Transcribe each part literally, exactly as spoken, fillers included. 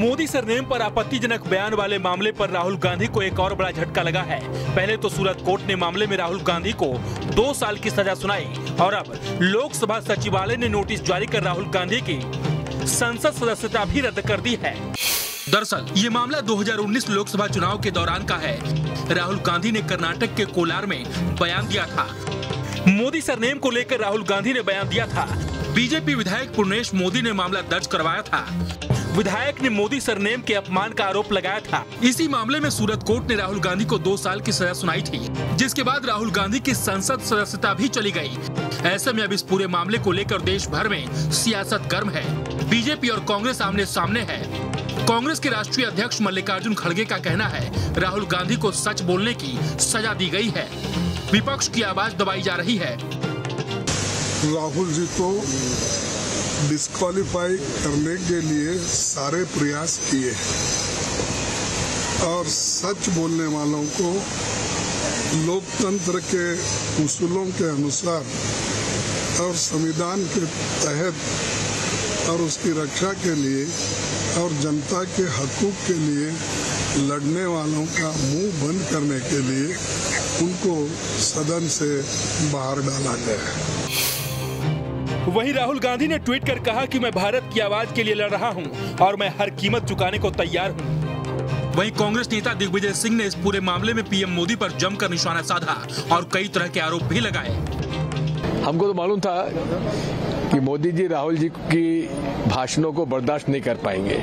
Modi surname पर आपत्तिजनक बयान वाले मामले पर राहुल गांधी को एक और बड़ा झटका लगा है। पहले तो सूरत कोर्ट ने मामले में राहुल गांधी को दो साल की सजा सुनाई और अब लोकसभा सचिवालय ने नोटिस जारी कर राहुल गांधी की संसद सदस्यता भी रद्द कर दी है। दरअसल ये मामला दो हज़ार उन्नीस लोकसभा चुनाव के दौरान का है। राहुल गांधी ने कर्नाटक के कोलार में बयान दिया था। मोदी सरनेम को लेकर राहुल गांधी ने बयान दिया था। बीजेपी विधायक पूर्णेश मोदी ने मामला दर्ज करवाया था। विधायक ने मोदी सरनेम के अपमान का आरोप लगाया था। इसी मामले में सूरत कोर्ट ने राहुल गांधी को दो साल की सजा सुनाई थी, जिसके बाद राहुल गांधी की संसद सदस्यता भी चली गई। ऐसे में अब इस पूरे मामले को लेकर देश भर में सियासत गर्म है। बीजेपी और कांग्रेस आमने सामने है। कांग्रेस के राष्ट्रीय अध्यक्ष मल्लिकार्जुन खड़गे का कहना है राहुल गांधी को सच बोलने की सजा दी गई है। विपक्ष की आवाज दबाई जा रही है। राहुल जी को डिस्क्वालीफाई करने के लिए सारे प्रयास किए और सच बोलने वालों को लोकतंत्र के उसूलों के अनुसार और संविधान के तहत और उसकी रक्षा के लिए और जनता के हकूक के लिए लड़ने वालों का मुंह बंद करने के लिए उनको सदन से बाहर डाला गया। वहीं राहुल गांधी ने ट्वीट कर कहा कि मैं भारत की आवाज के लिए लड़ रहा हूं और मैं हर कीमत चुकाने को तैयार हूं। वहीं कांग्रेस नेता दिग्विजय सिंह ने इस पूरे मामले में पीएम मोदी पर जमकर निशाना साधा और कई तरह के आरोप भी लगाए। हमको तो मालूम था कि मोदी जी राहुल जी की भाषणों को बर्दाश्त नहीं कर पाएंगे।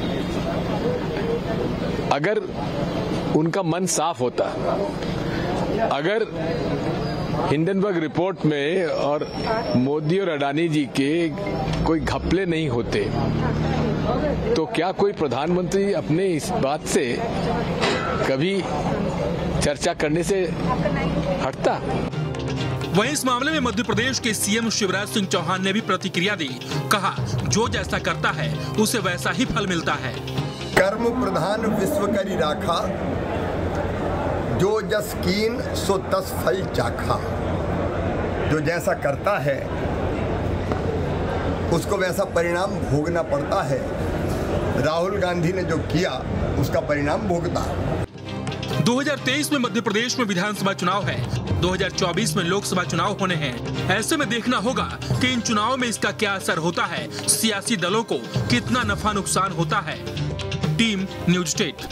अगर उनका मन साफ होता, अगर हिंडनबर्ग रिपोर्ट में और मोदी और अडानी जी के कोई घपले नहीं होते तो क्या कोई प्रधानमंत्री अपने इस बात से कभी चर्चा करने से हटता? वहीं इस मामले में मध्य प्रदेश के सीएम शिवराज सिंह चौहान ने भी प्रतिक्रिया दी। कहा, जो जैसा करता है उसे वैसा ही फल मिलता है। कर्म प्रधान विश्व करी राखा, जो जस कीन सो तस फल चाखा। जो जैसा करता है उसको वैसा परिणाम भोगना पड़ता है। राहुल गांधी ने जो किया उसका परिणाम भोगता। दो हज़ार तेईस में मध्य प्रदेश में विधानसभा चुनाव है। दो हज़ार चौबीस में लोकसभा चुनाव होने हैं। ऐसे में देखना होगा कि इन चुनावों में इसका क्या असर होता है, सियासी दलों को कितना नफा नुकसान होता है। Team News State.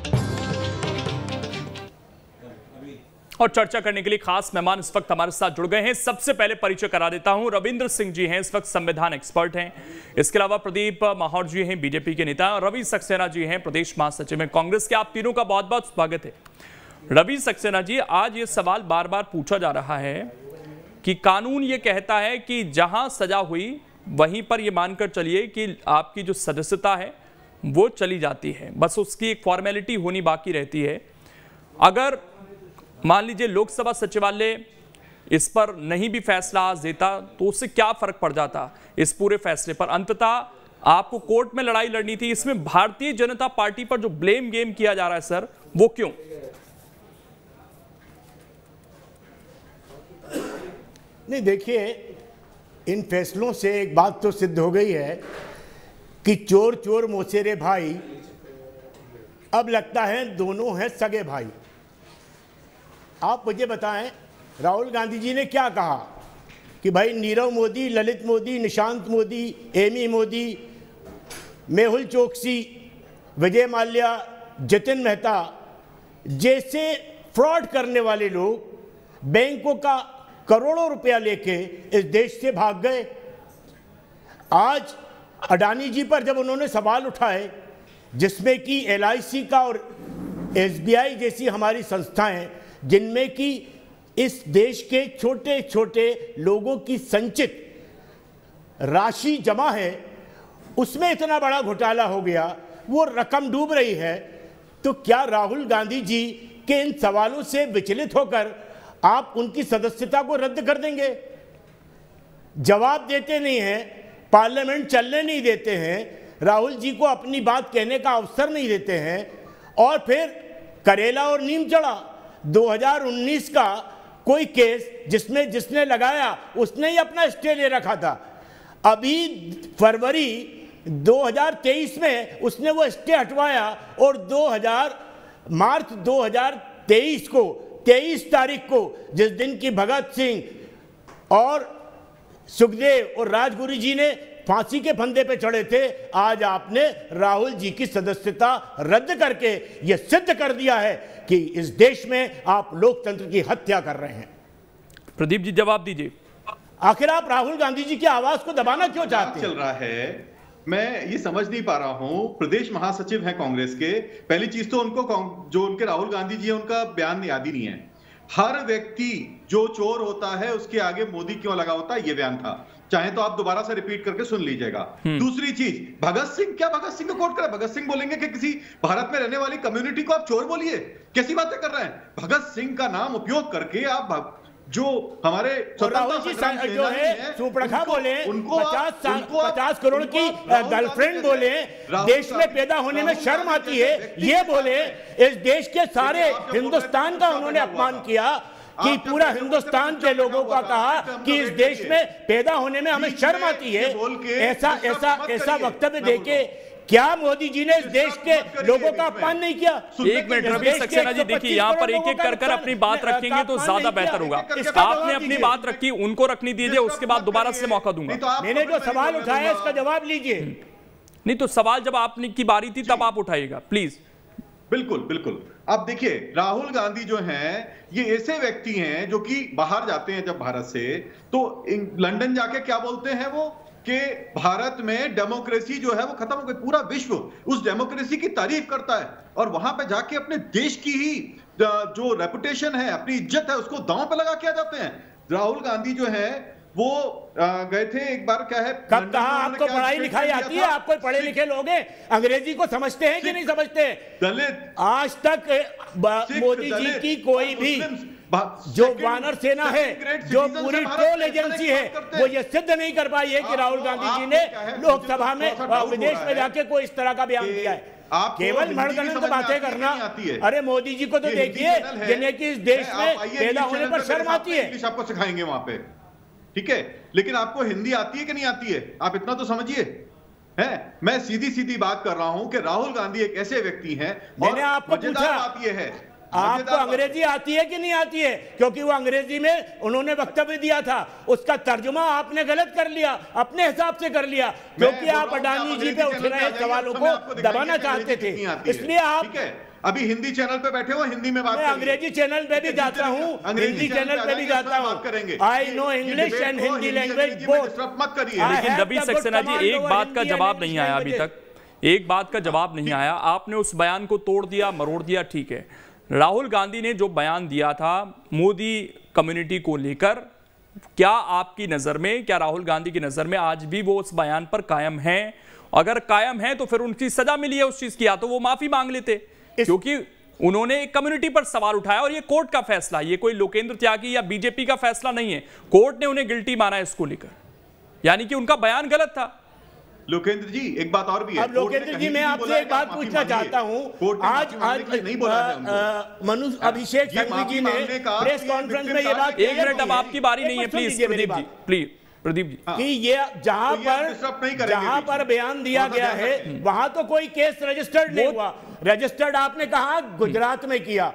और चर्चा करने के लिए खास मेहमान इस वक्त हमारे साथ जुड़ गए हैं। सबसे पहले परिचय करा देता हूं, रविंद्र सिंह जी हैं, इस वक्त संविधान एक्सपर्ट हैं। इसके अलावा प्रदीप माहौर जी हैं, बीजेपी के नेता, और रवि सक्सेना जी हैं, प्रदेश महासचिव हैं कांग्रेस के। आप तीनों का बहुत बहुत स्वागत है। रवि सक्सेना जी, आज ये सवाल बार बार पूछा जा रहा है कि कानून ये कहता है कि जहां सजा हुई वहीं पर ये मानकर चलिए कि आपकी जो सदस्यता है वो चली जाती है, बस उसकी एक फॉर्मेलिटी होनी बाकी रहती है। अगर मान लीजिए लोकसभा सचिवालय इस पर नहीं भी फैसला आज देता तो उससे क्या फर्क पड़ जाता इस पूरे फैसले पर? अंततः आपको कोर्ट में लड़ाई लड़नी थी। इसमें भारतीय जनता पार्टी पर जो ब्लेम गेम किया जा रहा है सर, वो क्यों? नहीं, देखिए, इन फैसलों से एक बात तो सिद्ध हो गई है कि चोर चोर मौसेरे भाई अब लगता है दोनों हैं सगे भाई। आप मुझे बताएं, राहुल गांधी जी ने क्या कहा कि भाई नीरव मोदी, ललित मोदी, निशांत मोदी, एमी मोदी, मेहुल चोकसी, विजय माल्या, जतिन मेहता जैसे फ्रॉड करने वाले लोग बैंकों का करोड़ों रुपया लेके इस देश से भाग गए। आज अडानी जी पर जब उन्होंने सवाल उठाए, जिसमें कि एल आई सी का और एस बी आई जैसी हमारी संस्थाएं, जिनमें कि इस देश के छोटे छोटे लोगों की संचित राशि जमा है, उसमें इतना बड़ा घोटाला हो गया, वो रकम डूब रही है, तो क्या राहुल गांधी जी के इन सवालों से विचलित होकर आप उनकी सदस्यता को रद्द कर देंगे? जवाब देते नहीं हैं, पार्लियामेंट चलने नहीं देते हैं, राहुल जी को अपनी बात कहने का अवसर नहीं देते हैं, और फिर करेला और नीम चढ़ा। दो हज़ार उन्नीस का कोई केस जिसमें जिसने लगाया उसने ही अपना स्टे ले रखा था। अभी फरवरी दो हज़ार तेईस में उसने वो स्टे हटवाया और दो हज़ार मार्च दो हज़ार तेईस को तेईस तारीख को जिस दिन की भगत सिंह और सुखदेव और राजगुरु जी ने फांसी के फंदे पे चढ़े थे, आज आपने राहुल जी की सदस्यता रद्द करके यह सिद्ध कर दिया है कि इस देश में आप लोकतंत्र की हत्या कर रहे हैं। प्रदीप जी जवाब दीजिए। आखिर आप राहुल गांधी जी की आवाज को दबाना क्यों चाहते हैं? चल रहा है, मैं ये समझ नहीं पा रहा हूं। प्रदेश महासचिव हैं कांग्रेस के, पहली चीज तो उनको जो उनके राहुल गांधी जी है उनका बयान याद ही नहीं है। हर व्यक्ति जो चोर होता है उसके आगे मोदी क्यों लगा होता है, ये बयान था। चाहे तो आप दोबारा से रिपीट करके सुन लीजिएगा। दूसरी चीज, भगत सिंह, क्या भगत सिंह को कोट करें? भगत सिंह बोलेंगे कि किसी भारत में रहने वाली कम्युनिटी को आप चोर बोलिए? कैसी बातें कर रहे हैं? भगत सिंह का नाम उपयोग करके आप जो हमारे राहुल जी जो है सुपरखा बोले, पचास पचास करोड़ की गर्लफ्रेंड बोले, देश में पैदा होने में शर्म आती है, ये बोले, इस देश के सारे हिंदुस्तान का उन्होंने अपमान किया कि पूरा हिंदुस्तान के लोगों का कहा कि इस देश में पैदा होने में हमें शर्म आती है। ऐसा ऐसा ऐसा वक्तव्य देके क्या मोदी जी ने इस देश के लोगों का अपमान नहीं किया? एक मिनट रवि सक्सेना जी, देखिए यहाँ पर एक एक कर कर अपनी बात रखेंगे तो ज्यादा बेहतर होगा। आपने अपनी बात रखी, उनको रखनी दीजिए, उसके बाद दोबारा से मौका दूंगा। मैंने जो सवाल उठाया इसका जवाब लीजिए। नहीं तो सवाल जब आपने की बारी थी तब आप उठाइएगा प्लीज। बिल्कुल बिल्कुल। अब देखिए, राहुल गांधी जो हैं ये ऐसे व्यक्ति हैं जो कि बाहर जाते हैं जब भारत से, तो लंदन जाके क्या बोलते हैं वो कि भारत में डेमोक्रेसी जो है वो खत्म हो गई, पूरा विश्व उस डेमोक्रेसी की तारीफ करता है, और वहां पे जाके अपने देश की ही जो रेपुटेशन है, अपनी इज्जत है, उसको दांव पे लगा के आ जाते हैं। राहुल गांधी जो है वो गए थे एक बार, क्या है, कब कहा आपको पढ़ाई लिखाई आती है? आप कोई पढ़े लिखे लोग हैं, अंग्रेजी को समझते हैं कि नहीं समझते? दलित आज तक मोदी जी की कोई भी जो वानर सेना है, जो पूरी ट्रोल एजेंसी है, वो ये सिद्ध नहीं कर पाई है कि राहुल गांधी जी ने लोकसभा में विदेश में जाके कोई इस तरह का बयान दिया है। केवल मर्दनंद बातें करना। अरे मोदी जी को तो देखिए जिन्हें कि इस देश में पैदा होने पर शर्म आती है। इंग्लिश आपको सिखाएंगे वहां पे, ठीक है, लेकिन आपको हिंदी आती है कि नहीं आती है? आप इतना तो समझिए। है, मैं सीधी सीधी बात कर रहा हूं कि राहुल गांधी एक ऐसे व्यक्ति हैं, और आपको मजेदार बात यह है, आपको अंग्रेजी आती है कि नहीं आती है? क्योंकि वो अंग्रेजी में उन्होंने वक्तव्य दिया था, उसका तर्जुमा आपने गलत कर लिया, अपने हिसाब से कर लिया, क्योंकि आप अडानी जी पे उठ रहे सवालों को दबाना चाहते थे, इसलिए आप अभी हिंदी चैनल पे बैठे हो, हिंदी में बात करेंगे। अंग्रेजी चैनल पे भी जाता हूँ, हिंदी चैनल पे भी जाता हूँ, I know English and Hindi language both. मत करिए। लेकिन रवि सक्सेना जी, एक बात का जवाब नहीं आया अभी तक, एक बात का जवाब नहीं आया। आपने उस बयान को तोड़ दिया, मरोड़ दिया, ठीक है। राहुल गांधी ने जो बयान दिया था मोदी कम्युनिटी को लेकर, क्या आपकी नजर में, क्या राहुल गांधी की नजर में आज भी वो उस बयान पर कायम हैं? अगर कायम है तो फिर उनकी सजा मिली है उस चीज की, या तो वो माफी मांग लेते, क्योंकि उन्होंने एक कम्युनिटी पर सवाल उठाया और ये कोर्ट का फैसला, ये कोई लोकेंद्र त्यागी या बीजेपी का फैसला नहीं है, कोर्ट ने उन्हें गिल्टी माना है इसको लेकर, यानी कि उनका बयान गलत था। लोकेंद्र जी एक बात और भी है। अब लोकेंद्र जी मैं आपसे एक बात पूछना चाहता हूं, आज आज नहीं बोला मनु अभिषेक सिंह जी ने प्रेस कॉन्फ्रेंस में ये बात, एक मिनट, अब आपकी बारी नहीं है, प्लीज प्रदीप जी, प्लीज प्रदीप जी, कि ये जहां पर जहां पर बयान दिया गया है वहां तो कोई केस रजिस्टर्ड नहीं हुआ। रजिस्टर्ड आपने कहा गुजरात में किया,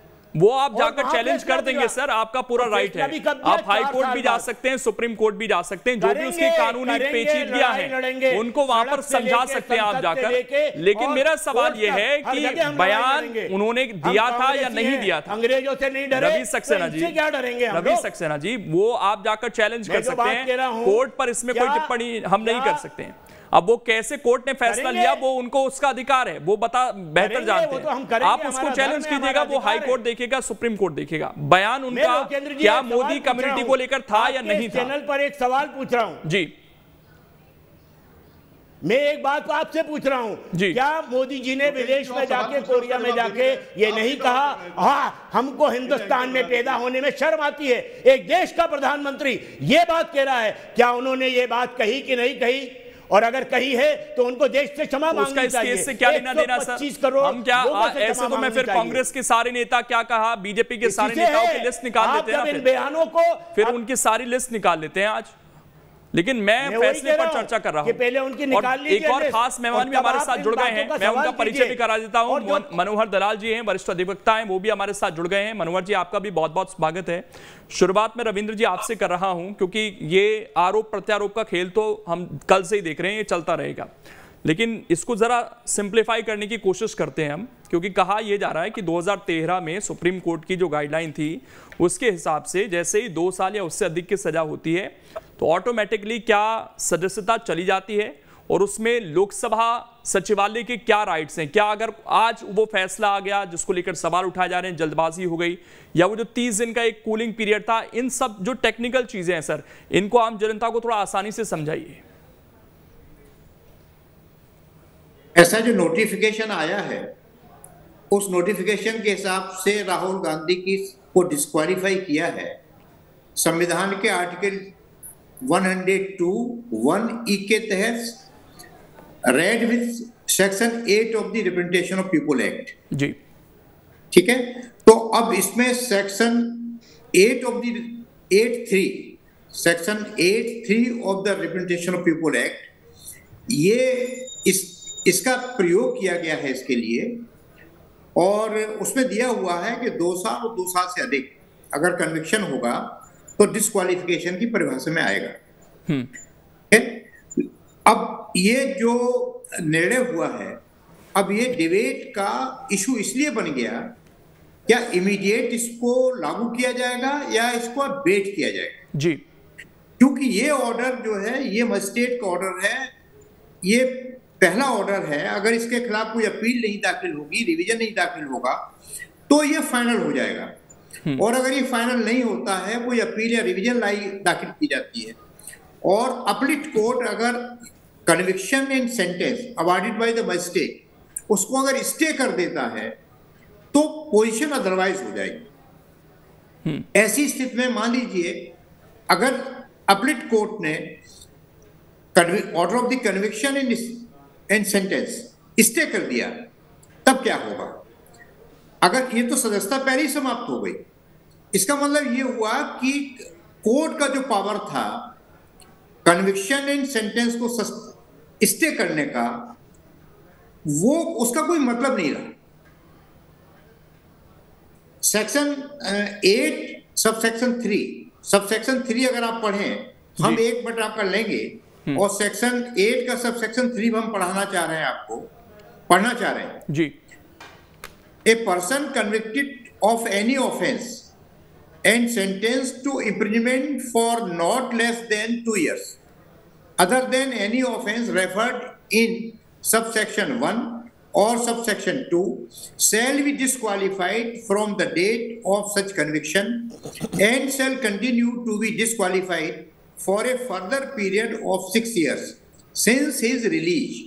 वो आप जाकर चैलेंज कर देंगे सर, आपका पूरा राइट है। आप हाई कोर्ट भी जा सकते हैं, सुप्रीम कोर्ट भी जा सकते हैं, जो भी उसकी कानूनी पेचीदगियां हैं उनको वहां पर समझा सकते हैं आप जाकर। लेकिन मेरा सवाल यह है कि बयान उन्होंने दिया था या नहीं दिया था? अंग्रेजों से नहीं डरे, रवि सक्सेना जी, क्या डरेंगे? रवि सक्सेना जी, वो आप जाकर चैलेंज कर सकते हैं, कोर्ट पर इसमें कोई टिप्पणी हम नहीं कर सकते हैं। अब वो कैसे कोर्ट ने फैसला लिया वो उनको उसका अधिकार है, वो बता बेहतर जानते हैं। तो आप उसको चैलेंज कीजिएगा, वो हाई कोर्ट देखेगा, सुप्रीम कोर्ट देखेगा। बयान उनका क्या मोदी कम्युनिटी को लेकर था या नहीं था? चैनल पर एक सवाल पूछ रहा हूं जी, मैं एक बात आपसे पूछ रहा हूं, क्या मोदी जी ने विदेश में जाके, कोरिया में जाके ये नहीं कहा हाँ हमको हिंदुस्तान में पैदा होने में शर्म आती है? एक देश का प्रधानमंत्री ये बात कह रहा है, क्या उन्होंने ये बात कही कि नहीं कही? और अगर कही है तो उनको देश से क्षमा मांगनी चाहिए। इससे क्या लेना देना सर? हम क्या ऐसे तो मैं फिर कांग्रेस के सारे नेता क्या कहा, बीजेपी के सारे नेताओं की लिस्ट निकाल लेते हैं, इन बयानों को फिर उनकी सारी लिस्ट निकाल लेते हैं आज। लेकिन मैं, मैं फैसले पर चर्चा कर रहा हूं। पहले उनकी निकाल लीजिए। एक और खास मेहमान भी हमारे साथ जुड़ गए हैं, मैं उनका परिचय भी करा देता हूं। मनोहर दलाल जी हैं, वरिष्ठ अधिवक्ता हैं, वो भी हमारे साथ जुड़ गए हैं। मनोहर जी, आपका भी बहुत बहुत स्वागत है। शुरुआत में रविंद्र जी आपसे कर रहा हूं, क्योंकि ये आरोप प्रत्यारोप का खेल तो हम कल से ही देख रहे हैं, ये चलता रहेगा, लेकिन इसको जरा सिंप्लीफाई करने की कोशिश करते हैं हम, क्योंकि कहा यह जा रहा है कि दो हज़ार तेरह में सुप्रीम कोर्ट की जो गाइडलाइन थी उसके हिसाब से जैसे ही दो साल या उससे अधिक की सजा होती है तो ऑटोमेटिकली क्या सदस्यता चली जाती है, और उसमें लोकसभा सचिवालय के क्या राइट्स हैं। क्या अगर आज वो फैसला आ गया जिसको लेकर सवाल उठाए जा रहे हैं, जल्दबाजी हो गई, या वो जो तीस दिन का एक कूलिंग पीरियड था, इन सब जो टेक्निकल चीजें हैं सर, इनको आम जनता को थोड़ा आसानी से समझाइए। ऐसा जो नोटिफिकेशन आया है उस नोटिफिकेशन के हिसाब से राहुल गांधी की को डिस्क्वालीफाई किया है संविधान के आर्टिकल एक सौ दो वन ई के तहत read with section eight of the Representation of People Act जी, ठीक है। तो अब इसमें section eight of the eight three section eight three of the Representation of People Act, ये इस इसका प्रयोग किया गया है इसके लिए, और उसमें दिया हुआ है कि दो साल और दो साल से अधिक अगर कन्विक्शन होगा तो डिस्क्वालिफिकेशन की परिभाषा में आएगा। अब ये जो निर्णय हुआ है, अब ये डिबेट का इशू इसलिए बन गया, क्या इमीडिएट इसको लागू किया जाएगा या इसको वेट किया जाएगा जी, क्योंकि ये ऑर्डर जो है ये मजिस्ट्रेट का ऑर्डर है, ये पहला ऑर्डर है। अगर इसके खिलाफ कोई अपील नहीं दाखिल होगी, रिवीजन नहीं दाखिल होगा, तो ये फाइनल हो जाएगा। और अगर ये फाइनल नहीं होता है, कोई अपील या रिवीजन लाई दाखिल की जाती है, और अपीलेट कोर्ट अगर conviction and sentence awarded by the magistrate उसको अगर स्टे कर देता है तो पोजीशन अदरवाइज हो जाएगी। ऐसी स्थिति में मान लीजिए अगर अपीलेट कोर्ट ने order of the conviction and and sentence stay कर दिया, तब क्या होगा? अगर ये तो सदस्यता पहले ही समाप्त हो गई, इसका मतलब ये हुआ कि कोर्ट का जो पावर था कन्विक्शन एंड सेंटेंस को स्टे करने का, वो उसका कोई मतलब नहीं रहा। Section eight sub section three sub section three अगर आप पढ़ें, हम एक बट आपका लेंगे और सेक्शन एट का सब सेक्शन थ्री हम पढ़ाना चाह रहे हैं, आपको पढ़ना चाह रहे हैं जी। A person convicted of any offense and sentenced to imprisonment for not less than two years, other than any offense referred in subsection one or subsection two, shall be disqualified from the date of such conviction and shall continue to be disqualified for a further period of six years since his release.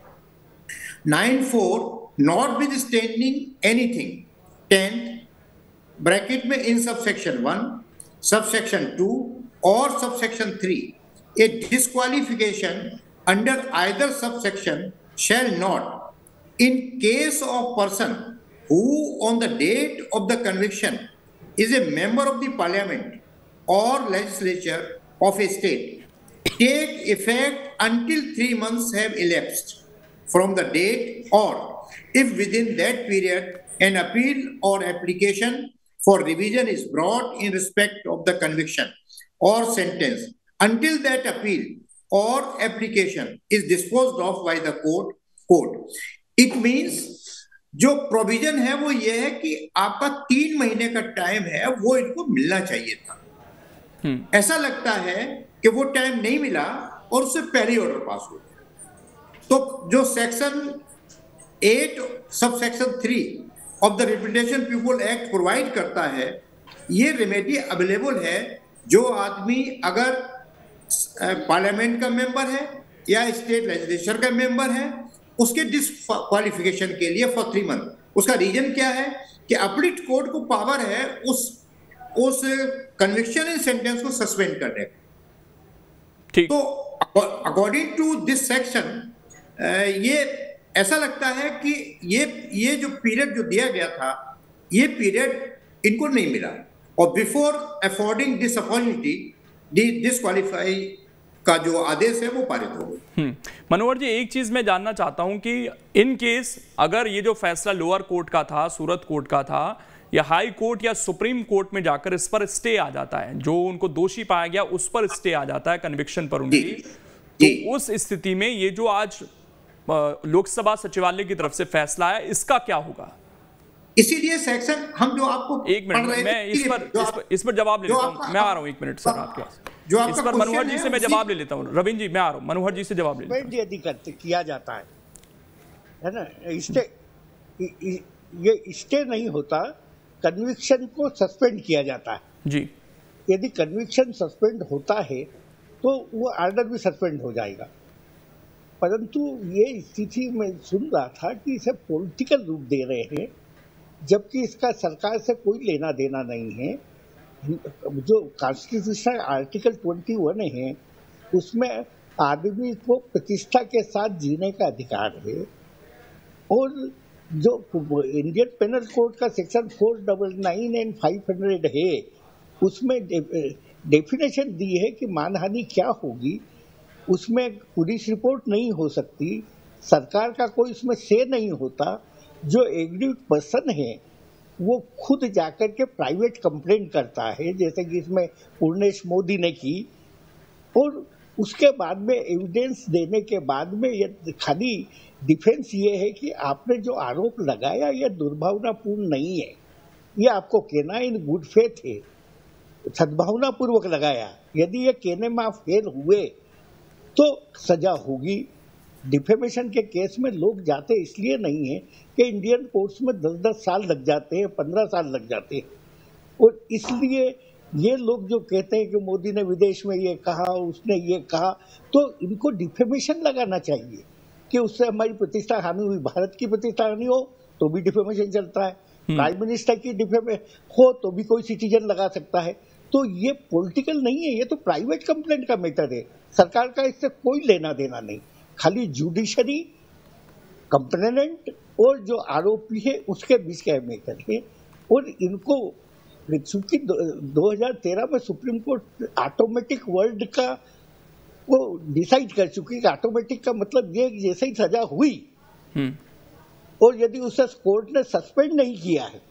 nine four notwithstanding anything, tenth bracket में in subsection one, subsection two or subsection three, a disqualification under either subsection shall not, in case of person who on the date of the conviction is a member of the parliament or legislature of a state, take effect until three months have elapsed from the date, or if within that period an appeal or application for revision is brought in respect of the conviction or sentence, until that appeal or application is disposed of by the court, court. It means जो provision है वो ये है कि आपका तीन महीने का टाइम है, वो इनको मिलना चाहिए था। ऐसा लगता है कि वो टाइम नहीं मिला और उससे पहले ऑर्डर पास हो गया। तो जो section eight sub section three of the Representation People Act provide करता है, ये रेमेडी अवेलेबल है। जो आदमी अगर पार्लियामेंट का मेंबर है या स्टेट लेजिस्लेचर का मेंबर है, उसके डिस्क्वालिफिकेशन के लिए फॉर थ्री मंथ। उसका रीजन क्या है कि अपीलेट कोर्ट को पावर है उस उस कन्विक्शन एंड सेंटेंस को सस्पेंड करने का। तो अकॉर्डिंग टू दिस सेक्शन ये ऐसा लगता है कि ये ये जो पीरियड जो दिया गया था, ये पीरियड इनको नहीं मिला, और before affording this opportunity disqualify का जो आदेश है वो पारित हो गई। मनोहर जी, एक चीज मैं जानना चाहता हूं कि इन केस अगर ये जो फैसला लोअर कोर्ट का था, सूरत कोर्ट का था, या हाई कोर्ट या सुप्रीम कोर्ट में जाकर इस पर स्टे आ जाता है, जो उनको दोषी पाया गया उस पर स्टे आ जाता है, कन्विक्शन पर उनकी, तो उस स्थिति में ये जो आज लोकसभा सचिवालय की तरफ से फैसला है, इसका क्या होगा? इसीलिए सेक्शन हम जो आपको एक मिनट मैं इस पर, इस पर इस पर जवाब ले लेता हूं। मैं आ रहा हूं एक मिनट सर आपके पास। इस पर मनोहर जी से मैं जवाब ले लेता हूं। रविंद्र जी मैं आ रहा हूं, मनोहर जी से जवाब ले लेता हूं। यदि करते किया जाता है है ना, स्टे ये स्टे नहीं होता, कन्विक्शन को सस्पेंड किया जाता है जी। यदि कन्विक्शन सस्पेंड होता है तो वो ऑर्डर भी सस्पेंड हो जाएगा। परंतु ये स्थिति में सुन रहा था कि इसे पॉलिटिकल रूप दे रहे हैं, जबकि इसका सरकार से कोई लेना देना नहीं है। जो कॉन्स्टिट्यूशन आर्टिकल इक्कीस है उसमें आदमी को प्रतिष्ठा के साथ जीने का अधिकार है, और जो इंडियन पेनल कोड का section four double nine and five hundred है उसमें डेफिनेशन दी है कि मानहानि क्या होगी। उसमें पुलिस रिपोर्ट नहीं हो सकती, सरकार का कोई इसमें से नहीं होता। जो एग्रीड पर्सन है वो खुद जाकर के प्राइवेट कंप्लेंट करता है, जैसे कि इसमें पूर्णेश मोदी ने की, और उसके बाद में एविडेंस देने के बाद में ये खाली डिफेंस ये है कि आपने जो आरोप लगाया ये दुर्भावनापूर्ण नहीं है, ये आपको कहना इन गुड फेथ है, सद्भावनापूर्वक लगाया। यदि ये कहने में आप फेल हुए तो सजा होगी। डिफेमेशन के केस में लोग जाते इसलिए नहीं है कि इंडियन कोर्ट्स में दस दस साल लग जाते हैं, पंद्रह साल लग जाते हैं, और इसलिए ये लोग जो कहते हैं कि मोदी ने विदेश में ये कहा, उसने ये कहा, तो इनको डिफेमेशन लगाना चाहिए कि उससे हमारी प्रतिष्ठा हानि हुई। भारत की प्रतिष्ठा हानि हो तो भी डिफेमेशन चलता है, प्राइम मिनिस्टर की डिफेमेशन हो तो भी कोई सिटीजन लगा सकता है। तो ये पॉलिटिकल नहीं है, ये तो प्राइवेट कंप्लेंट का मैटर है, सरकार का इससे कोई लेना देना नहीं। खाली जुडिशरी, कंप्लेनेंट और जो आरोपी है उसके बीच का मैटर है। और इनको चूंकि दो हज़ार तेरह में सुप्रीम कोर्ट ऑटोमेटिक वर्ड का वो डिसाइड कर चुकी है। ऑटोमेटिक का मतलब ये जैसे ही सजा हुई और यदि उसे कोर्ट ने सस्पेंड नहीं किया है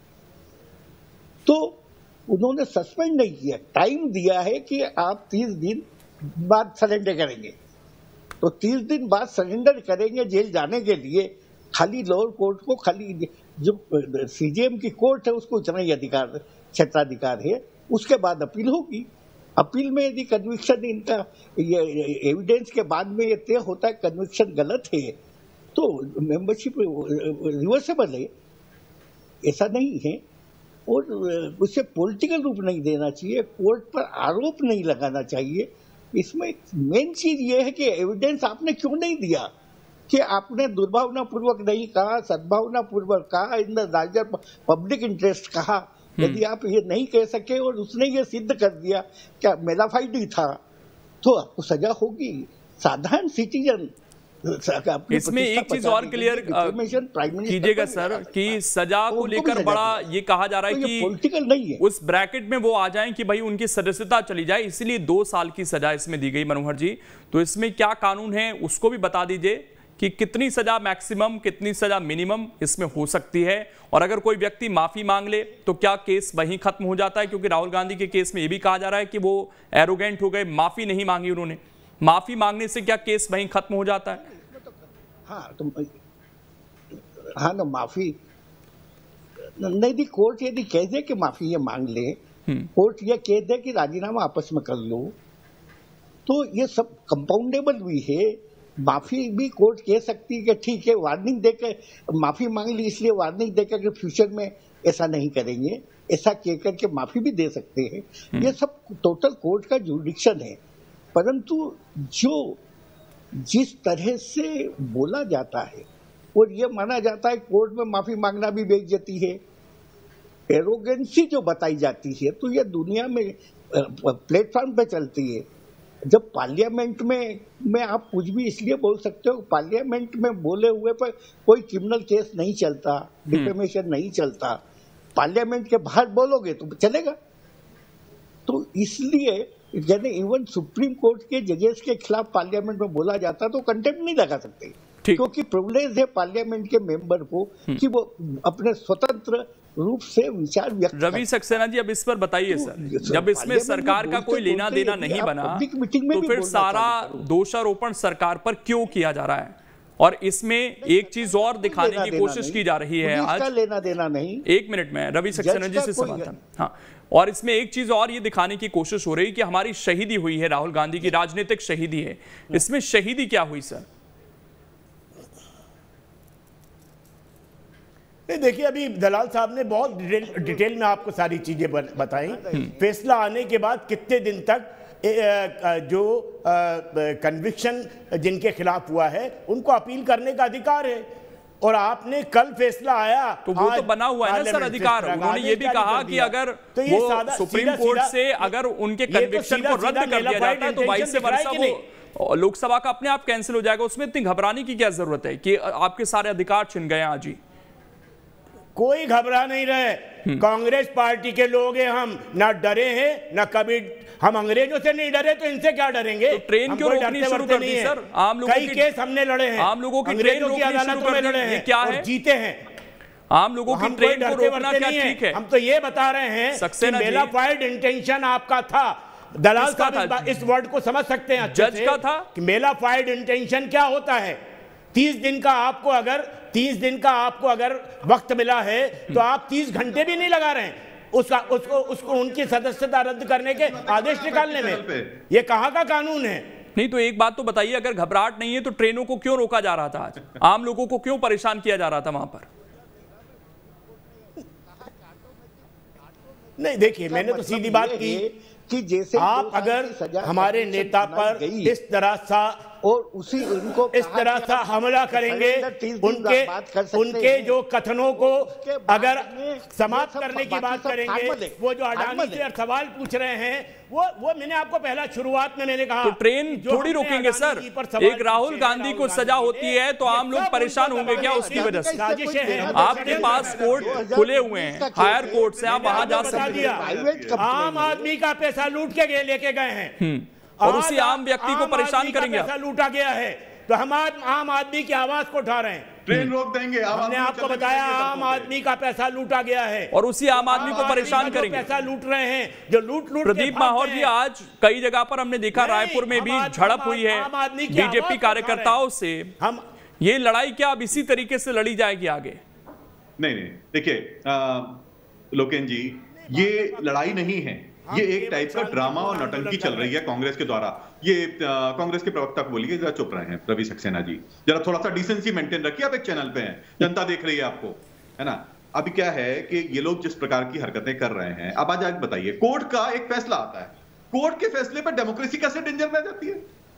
तो उन्होंने सस्पेंड नहीं किया, टाइम दिया है कि आप तीस दिन बाद सरेंडर करेंगे, तो तीस दिन बाद सरेंडर करेंगे जेल जाने के लिए। खाली लोअर कोर्ट को, खाली जो सीजेएम की कोर्ट है उसको इतना ही अधिकार, क्षेत्राधिकार है। उसके बाद अपील होगी, अपील में यदि कन्विक्शन इनका ये एविडेंस के बाद में ये तय होता है कन्विक्शन गलत है तो मेंबरशिप रिवर्सेबल है, ऐसा नहीं है। और उसे पॉलिटिकल रूप नहीं देना चाहिए, कोर्ट पर आरोप नहीं लगाना चाहिए। इसमें मेन चीज ये है कि एविडेंस आपने क्यों नहीं दिया, कि आपने दुर्भावनापूर्वक नहीं कहा, सद्भावनापूर्वक कहा, in the larger public interest कहा। यदि आप ये नहीं कह सके और उसने ये सिद्ध कर दिया क्या मेलाफाइड ही था तो आपको सजा होगी। साधारण सिटीजन इसमें एक चीज और क्लियर कीजिएगा सर कि सजा को लेकर बड़ा ये कहा जा रहा है कि पॉलिटिकल नहीं है, उस ब्रैकेट में वो आ जाएं कि भाई उनकी सदस्यता चली जाए, इसलिए दो साल की सजा इसमें दी गई। मनोहर जी, तो इसमें क्या कानून है उसको भी बता दीजिए कि कितनी सजा मैक्सिमम, कितनी सजा मिनिमम इसमें हो सकती है, और अगर कोई व्यक्ति माफी मांग ले तो क्या केस वहीं खत्म हो जाता है? क्योंकि राहुल गांधी के केस में यह भी कहा जा रहा है कि वो एरोगेंट हो गए, माफी नहीं मांगी उन्होंने, माफी मांगने से क्या केस वहीं खत्म हो जाता है? हाँ तो हाँ ना, माफी नहीं दी, कोर्ट यदि कह दे कि माफी ये मांग ले, कोर्ट ये कह दे कि राजीनामा आपस में कर लो, तो ये सब कंपाउंडेबल भी है। माफी भी कोर्ट कह सकती है कि ठीक है, वार्निंग देकर माफी मांग ली इसलिए वार्निंग देकर कि फ्यूचर में ऐसा नहीं करेंगे, ऐसा कह करके माफी भी दे सकते हैं। ये सब टोटल कोर्ट का जुडिक्शन है। परंतु जो जिस तरह से बोला जाता है और ये माना जाता है कोर्ट में माफी मांगना भी बेइज्जती है, एरोगेंसी जो बताई जाती है, तो ये दुनिया में प्लेटफॉर्म पे चलती है। जब पार्लियामेंट में में आप कुछ भी इसलिए बोल सकते हो, पार्लियामेंट में बोले हुए पर कोई क्रिमिनल केस नहीं चलता, डिफेमेशन नहीं चलता। पार्लियामेंट के बाहर बोलोगे तो चलेगा। तो इसलिए यानी इवन सुप्रीम कोर्ट के जजेस के खिलाफ पार्लियामेंट में बोला जाता तो कंटेम्प्ट नहीं लगा सकते, क्योंकि प्रिविलेज है पार्लियामेंट के मेंबर को कि वो अपने स्वतंत्र रूप से विचार व्यक्त। रवि सक्सेना जी, अब इस पर बताइए सर, जब इसमें सरकार का कोई लेना देना नहीं बना तो फिर सारा दोषारोपण सरकार पर क्यों किया जा रहा है? और इसमें एक चीज और दिखाने की कोशिश की जा रही है आज, लेना देना नहीं। एक मिनट में रवि सक्सेना जी से सवाल था। हाँ, और इसमें एक चीज और ये दिखाने की कोशिश हो रही कि हमारी शहीदी हुई है, राहुल गांधी की राजनीतिक शहीदी है। इसमें शहीदी क्या हुई सर? नहीं, देखिए अभी दलाल साहब ने बहुत डिटेल, डिटेल में आपको सारी चीजें बताई। फैसला आने के बाद कितने दिन तक जो कन्विक्शन जिनके खिलाफ हुआ है उनको अपील करने का अधिकार है, और आपने कल फैसला आया तो वो तो बना हुआ है ना सर अधिकार। उन्होंने ये भी कहा कि अगर तो वो सुप्रीम कोर्ट से अगर उनके कन्विक्शन को रद्द कर दिया जाता है तो बाईस से वर्षा वो लोकसभा का अपने आप कैंसिल हो जाएगा। उसमें इतनी घबराने की क्या जरूरत है कि आपके सारे अधिकार छिन गए आज ही? कोई घबरा नहीं रहे। कांग्रेस पार्टी के लोग हैं हम, ना डरे हैं ना कभी। हम अंग्रेजों से नहीं डरे तो इनसे क्या डरेंगे? तो ट्रेन क्यों रोकनी शुरू कर दी सर? आम लोगों कई केस हमने लड़े हैं, आम लोगों की ट्रेन रोकनी अदालतों में लड़े हैं, क्या है? जीते हैं। आम लोगों की ट्रेन को रोकना क्या ठीक है? हम तो ये बता रहे हैं कि मेला फाइड इंटेंशन आपका था। दलाल साहब इस वर्ड को समझ सकते हैं जज का था कि मेला फाइड इंटेंशन क्या होता है। तीस दिन का आपको अगर तीस दिन का आपको अगर वक्त मिला है तो आप तीस घंटे भी नहीं लगा रहे हैं उसका उसको उसको उनकी सदस्यता रद्द करने के आदेश निकालने में। ये कहाँ का कानून है? नहीं तो एक बात तो बताइए, अगर घबराहट नहीं है तो ट्रेनों को क्यों रोका जा रहा था आज? आम लोगों को क्यों परेशान किया जा रहा था वहां पर? नहीं, देखिए मैंने तो सीधी बात की कि जैसे आप अगर हमारे नेता पर इस तरह सा और उसी उनको इस तरह सा हमला करेंगे, उनके उनके जो कथनों को अगर समाप्त करने की बात करेंगे, वो जो अडानी से सवाल पूछ रहे हैं वो वो मैंने आपको पहला शुरुआत में मैंने कहा तो ट्रेन थोड़ी रोकेंगे सर। एक राहुल गांधी को सजा होती है तो आम लोग परेशान होंगे क्या उसकी वजह से? आपके पास कोर्ट खुले हुए हैं, हायर कोर्ट से आप वहां जा सकते हैं। आम आदमी का पैसा लूट के लेके गए हैं और उसी आम व्यक्ति को परेशान करेंगे। पैसा लूटा गया है तो हम आम आदमी की आवाज को उठा रहे हैं। ट्रेन रोक देंगे। हमने आपको बताया आम आदमी का पैसा लूटा गया है और उसी आम आदमी को परेशान करेंगे। पैसा लूट रहे हैं जो लूट लूट। प्रदीप माहौर जी, आज कई जगह पर हमने देखा रायपुर में भी झड़प हुई है बीजेपी कार्यकर्ताओं से। हम ये लड़ाई क्या अब इसी तरीके से लड़ी जाएगी आगे? नहीं नहीं, देखिए लोकेन जी, ये लड़ाई नहीं है, ये एक टाइप का ड्रामा और नौटंकी चल रही है कांग्रेस के द्वारा। ये कांग्रेस के प्रवक्ता को बोलिए जरा चुप रहे हैं रवि सक्सेना जी, जरा थोड़ा सा डिसेंसी मेंटेन रखिए। आप एक चैनल पे हैं, जनता देख रही है आपको, है ना। अभी क्या है कि ये लोग जिस प्रकार की हरकतें कर रहे हैं, अब आज आज बताइए, कोर्ट का एक फैसला आता है, कोर्ट के फैसले पर डेमोक्रेसी कैसे डेंजर में जाती है?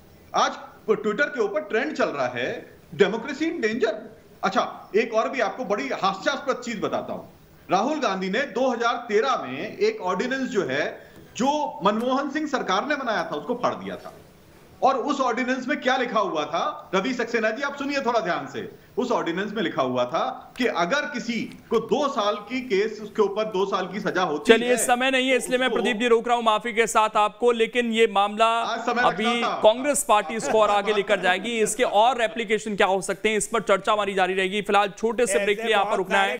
आज ट्विटर के ऊपर ट्रेंड चल रहा है डेमोक्रेसी इन डेंजर। अच्छा, एक और भी आपको बड़ी हास्यास्पद चीज बताता हूं। राहुल गांधी ने दो हज़ार तेरह में एक ऑर्डिनेंस जो है जो मनमोहन सिंह सरकार ने बनाया था उसको फाड़ दिया था, और उस ऑर्डिनेंस में क्या लिखा हुआ था? रवि सक्सेना जी आप सुनिए थोड़ा ध्यान से। उस ऑर्डिनेंस में लिखा हुआ था कि अगर किसी को दो साल की केस उसके ऊपर दो साल की सजा होती है। चलिए, समय नहीं है इसलिए मैं प्रदीप जी रोक रहा हूं माफी के साथ आपको, लेकिन ये मामला अभी कांग्रेस पार्टी इसको और आगे लेकर जाएगी। इसके और एप्लीकेशन क्या हो सकते हैं इस पर चर्चा हमारी जारी रहेगी। फिलहाल छोटे से ब्रेक के लिए यहाँ पर रुकना है।